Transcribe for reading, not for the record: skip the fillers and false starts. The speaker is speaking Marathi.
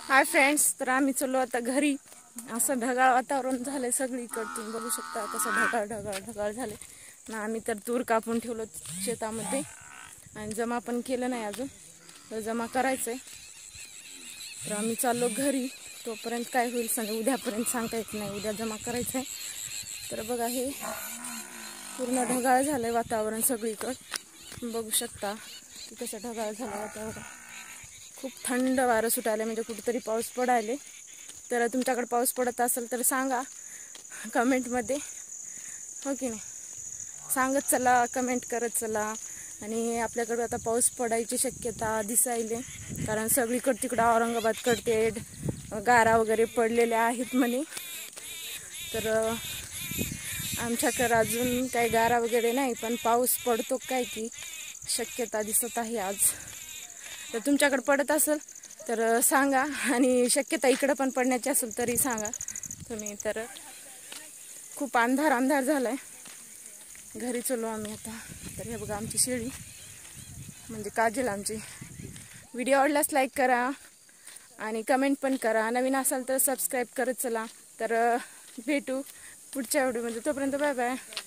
हाय फ्रेंड्स, तर आम्ही चलो आता घरी। असं ढगाळ वातावरण झालंय सगळीकडे, तुम्ही बघू शकता कसं ढगाळ ढगाळ ढगाळ झाले ना। आम्ही तर तूर कापून ठेवलं शेतामध्ये आणि जमा पण केलं नाही अजून, तर जमा करायचंय। तर आम्ही चाललो घरी, तोपर्यंत काय होईल सांगा, उद्यापर्यंत सांगता येत नाही, उद्या जमा करायचंय। तर बघा हे पूर्ण ढगाळ झालंय वातावरण सगळीकडे, बघू शकता की कसं ढगाळ झालं वातावरण। खूप थंड वारं सुटायला, म्हणजे कुठेतरी पाऊस पडायले। तर तुमच्याकडे पाऊस पडत असेल तर सांगा कमेंटमध्ये, हो की नाही? सांगत चला, कमेंट करत चला। आणि आपल्याकडे आता पाऊस पडायची शक्यता दिसायले, कारण सगळीकडे तिकडं औरंगाबादकडे गारा वगैरे पडलेल्या आहेत म्हणे। तर आमच्याकडे अजून काही गारा वगैरे नाही, पण पाऊस पडतो काय की शक्यता दिसत आहे आज। तर तुमच्याकडे पडत असेल तर सांगा, आणि शक्यता इकडं पण पडण्याची असेल तरी सांगा तुम्ही। तर खूप अंधार अंधार झालाय, घरी चलो आम्ही आता। तर हे बघा आमची शेळी, म्हणजे काजल आमची। व्हिडिओ आवडल्यास लाईक करा आणि कमेंट पण करा, नवीन असाल तर सबस्क्राईब करत चला। तर भेटू पुढच्या व्हिडिओमध्ये, तोपर्यंत बाय बाय।